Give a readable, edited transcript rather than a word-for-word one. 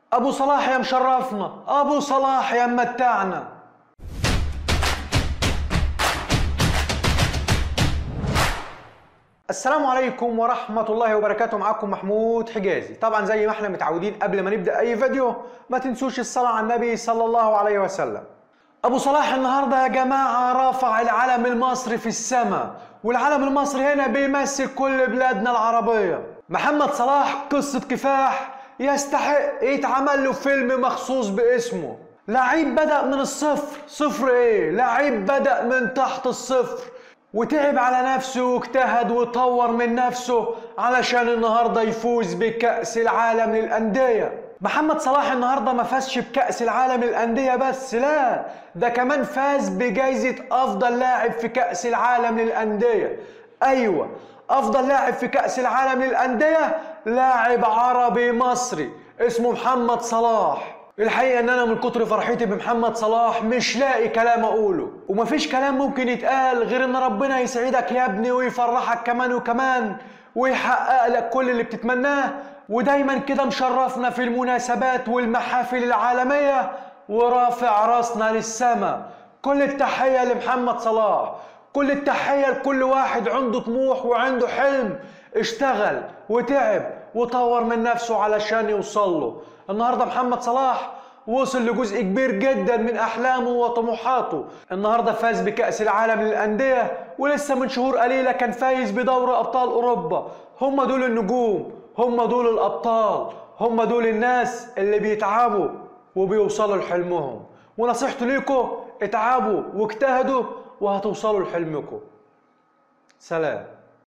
ابو صلاح يا مشرفنا، ابو صلاح يا ممتعنا. السلام عليكم ورحمة الله وبركاته. معكم محمود حجازي. طبعا زي ما احنا متعودين قبل ما نبدأ اي فيديو ما تنسوش الصلاة على النبي صلى الله عليه وسلم. ابو صلاح النهاردة يا جماعة رافع العلم المصري في السماء، والعلم المصري هنا بيمثل كل بلادنا العربية. محمد صلاح قصة كفاح يستحق يتعمل له فيلم مخصوص باسمه. لعيب بدأ من الصفر، صفر ايه؟ لعيب بدأ من تحت الصفر وتعب على نفسه واجتهد وطور من نفسه علشان النهارده يفوز بكأس العالم للأندية. محمد صلاح النهارده ما فازش بكأس العالم للأندية بس، لا ده كمان فاز بجائزة أفضل لاعب في كأس العالم للأندية. أيوة، أفضل لاعب في كأس العالم للأندية لاعب عربي مصري اسمه محمد صلاح. الحقيقة ان انا من كتر فرحتي بمحمد صلاح مش لاقي كلام اقوله، ومفيش كلام ممكن يتقال غير ان ربنا يسعدك يا ابني ويفرحك كمان وكمان ويحقق لك كل اللي بتتمناه، ودايما كده مشرفنا في المناسبات والمحافل العالمية ورافع راسنا للسما. كل التحية لمحمد صلاح، كل التحية لكل واحد عنده طموح وعنده حلم اشتغل وتعب وطور من نفسه علشان يوصل له. النهارده محمد صلاح وصل لجزء كبير جدا من احلامه وطموحاته. النهارده فاز بكأس العالم للأندية، ولسه من شهور قليلة كان فايز بدوري ابطال اوروبا. هم دول النجوم، هم دول الابطال، هم دول الناس اللي بيتعبوا وبيوصلوا لحلمهم. ونصيحتي ليكم اتعبوا واجتهدوا وهتوصلوا لحلمكم. سلام.